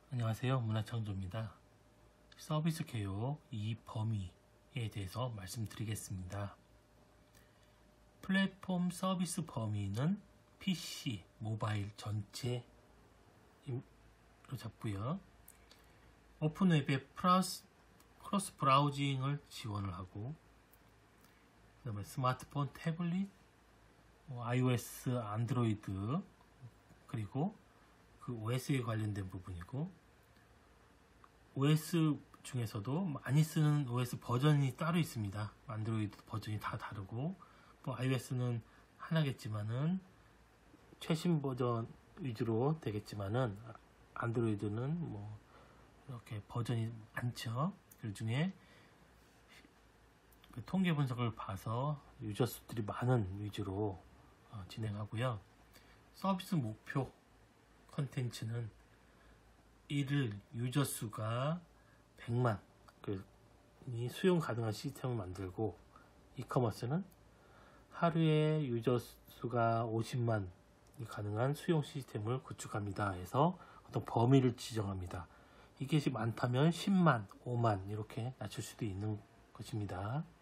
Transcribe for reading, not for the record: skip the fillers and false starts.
안녕하세요. 문화창조입니다. 서비스 개요 이 범위에 대해서 말씀드리겠습니다. 플랫폼 서비스 범위는 PC, 모바일 전체로 잡고요. 오픈웹의 크로스 브라우징을 지원을 하고, 그 다음에 스마트폰, 태블릿, iOS, 안드로이드, 그리고 그 OS에 관련된 부분이고, OS 중에서도 많이 쓰는 OS 버전이 따로 있습니다. 안드로이드 버전이 다 다르고, iOS는 하나겠지만은 최신 버전 위주로 되겠지만은 안드로이드는 이렇게 버전이 많죠. 그 중에 그 통계 분석을 봐서 유저 수들이 많은 위주로 진행하고요. 서비스 목표 컨텐츠는 1일 유저 수가 100만 이 수용 가능한 시스템을 만들고, 이커머스는 하루에 유저 수가 50만이 가능한 수용 시스템을 구축합니다 해서 어떤 범위를 지정합니다. 이게 많다면 10만, 5만 이렇게 낮출 수도 있는 것입니다.